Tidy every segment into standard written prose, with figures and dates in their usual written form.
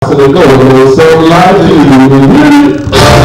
to the go, so lively.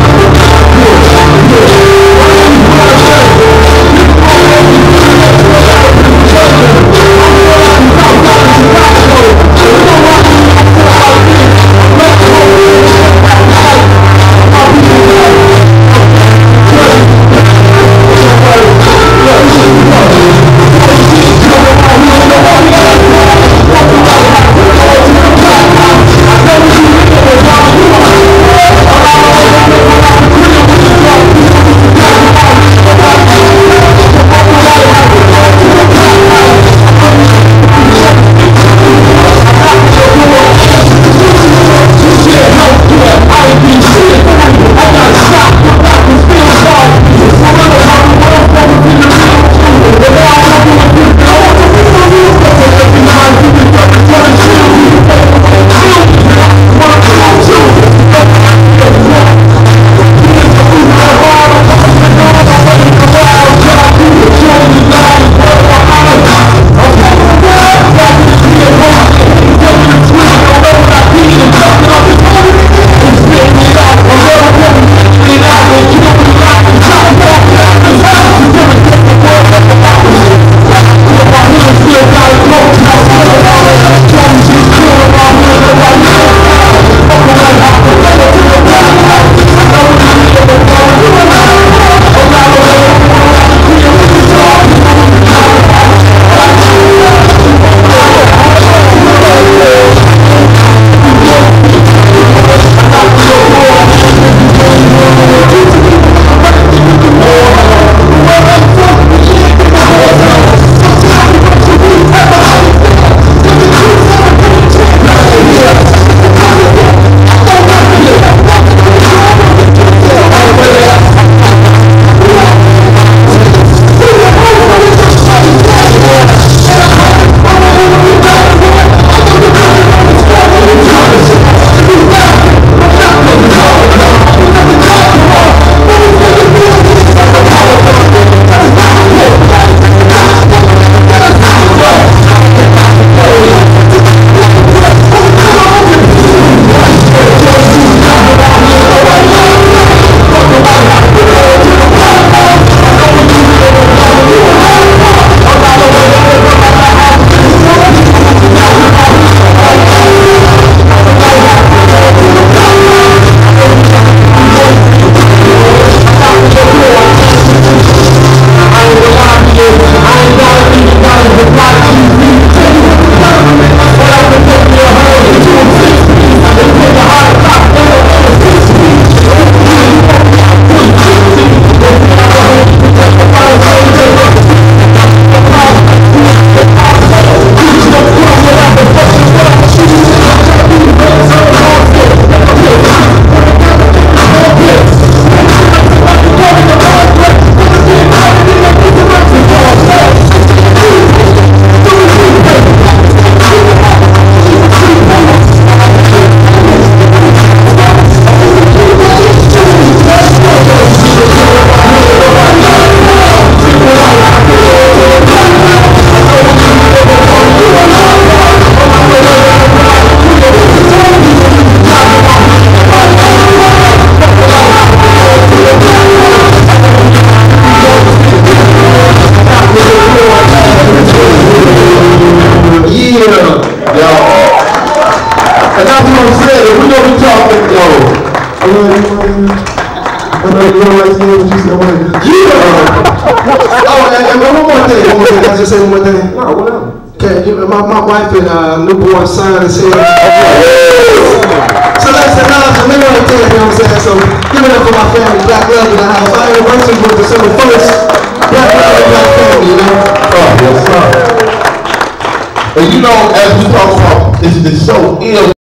Just say one more thing. No, whatever. Okay, my wife and newborn son is here. So that's the knowledge of living right there, you know what I'm saying? So give it up for my family, Black Love in the house. Our anniversary was December 1st. Black Love and Black family, you know? Oh, yes, sir. And you know, as we talk about, it's so ill.